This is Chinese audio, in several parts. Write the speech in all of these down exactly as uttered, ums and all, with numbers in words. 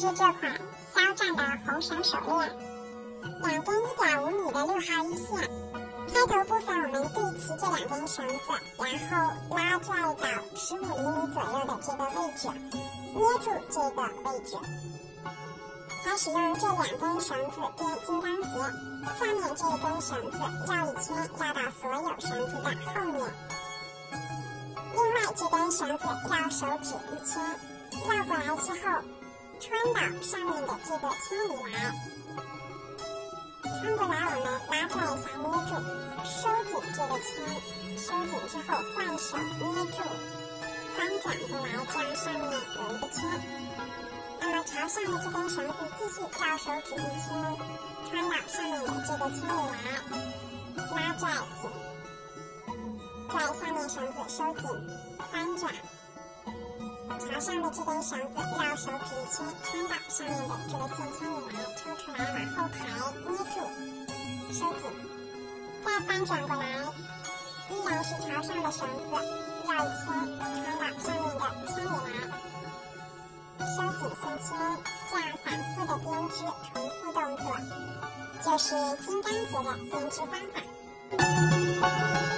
制这款肖战的红绳手链，两根一点五米的六号一线。开头部分我们对齐这两根绳子，然后拉拽到十五厘米左右的这个位置，捏住这个位置。开始用这两根绳子编金刚结，下面这根绳子绕一圈，绕到所有绳子的后面。另外这根绳子绕手指一圈，绕过来之后，穿到上面的这个圈里来。穿过来我们拉拽一下，捏住，收紧这个圈，收紧之后换手捏住，翻转过来，这样上面有一个圈。那么朝上的这根绳子继续绕手指一圈，穿到上面的这个圈里来，拉拽紧，拽下面绳子收紧，翻转。朝上的这根绳子绕手指一圈，穿到上面的这个线圈里来，抽出来往后排，捏住，收紧，再翻转过来，依然是朝上的绳子绕一圈，穿到上面的圈里来，收紧线圈，这样反复的编织，重复动作，就是金刚结的编织方法。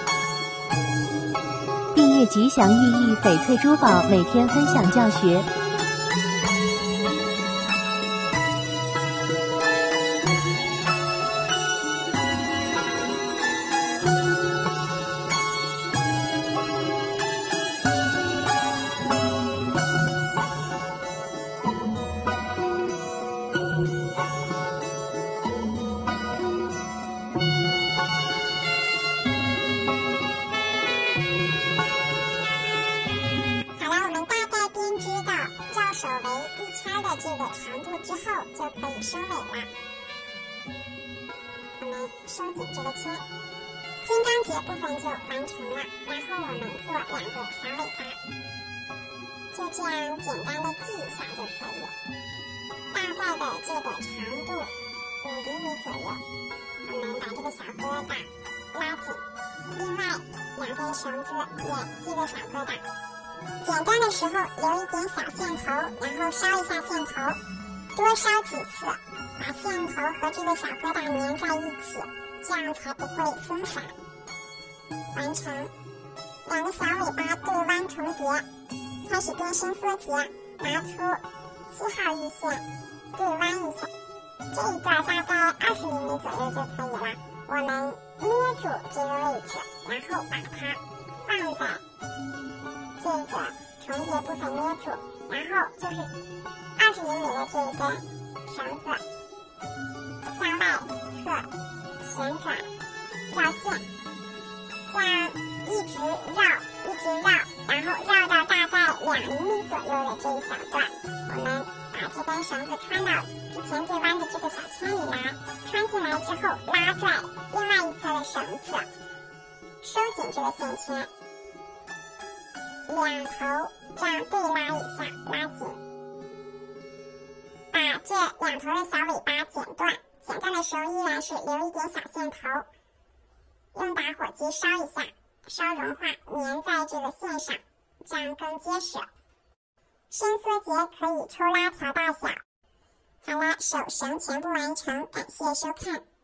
订阅吉祥寓意翡翠珠宝，每天分享教学。 手围一圈的这个长度之后就可以收尾了。我们收紧这个圈，金刚结部分就完成了。然后我们做两个小尾巴，就这样简单的系一下就可以。大概的这个长度五厘米左右，我们把这个小疙瘩拉紧，另外两根绳子也系个小疙瘩。剪断的时候留一点小线头，然后烧一下线头，多烧几次，把线头和这个小疙瘩粘在一起，这样才不会松散。完成，两个小尾巴对弯重叠，开始编伸缩结，拿出七号玉线，对弯一下，这一段大概二十厘米左右就可以了。我们捏住这个位置，然后把它放在这个重叠部分捏住，然后就是二十厘米的这一根绳子向外侧旋转绕线，这样一直绕一直绕，然后绕到大概两厘米左右的这一小段，我们把这根绳子穿到之前对弯的这个小圈里来，穿进来之后拉拽另外一侧的绳子，收紧这个线圈，两头这样对拉一下，拉紧，把这两头的小尾巴剪断。剪断的时候依然是留一点小线头，用打火机烧一下，烧融化，粘在这个线上，这样更结实。伸缩结可以抽拉调大小。好了，手绳全部完成，感谢收看。